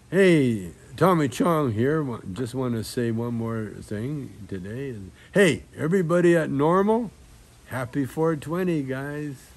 Hey, Tommy Chong here. Just want to say one more thing today. Hey, everybody at NORML, happy 420, guys.